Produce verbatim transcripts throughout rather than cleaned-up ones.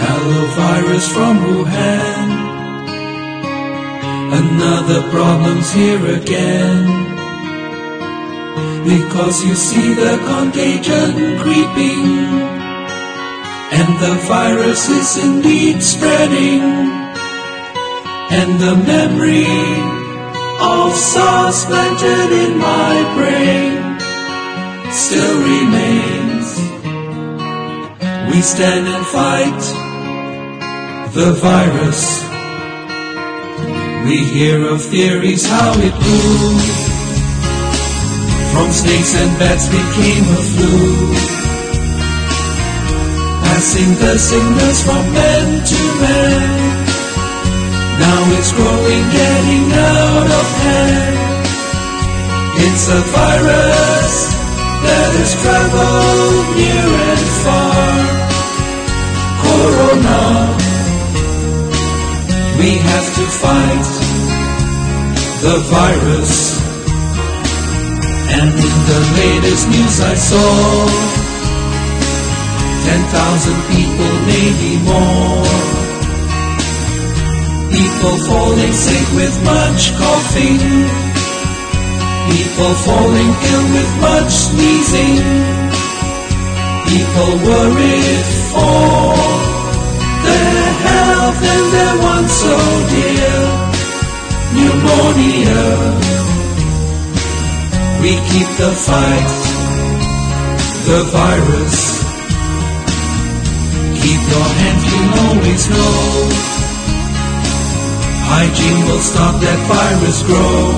Hello virus from Wuhan. Another problem's here again. Because you see the contagion creeping, and the virus is indeed spreading, and the memory of SARS planted in my brain still remains. We stand and fight the virus. We hear of theories how it grew, from snakes and bats became a flu, passing the sickness from man to man. Now it's growing, getting out of hand. It's a virus that has traveled near and far. Corona, we have to fight the virus. And in the latest news I saw, ten thousand people, maybe more. People falling sick with much coughing, people falling ill with much sneezing, people worried for their health and their one so dear, pneumonia. We keep the fight, the virus. Keep your hands clean, always know. Hygiene will stop that virus grow.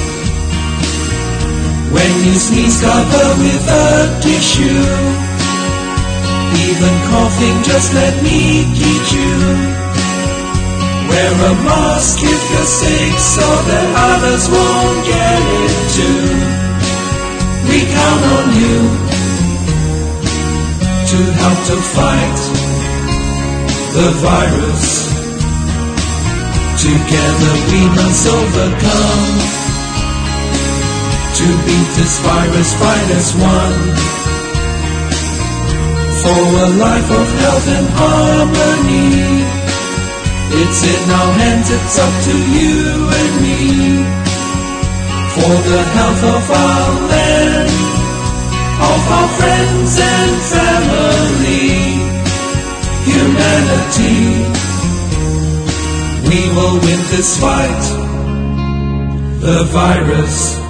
When you sneeze, cover with a tissue. Even coughing, just let me teach you. Wear a mask if you're sick, so that others won't get it too. We count on you to help to fight the virus. Together we must overcome. To beat this virus, fight as one. For a life of health and harmony. It's in our hands, it's up to you and me. For the health of our land, of our friends and family, humanity, we will win this fight, the virus.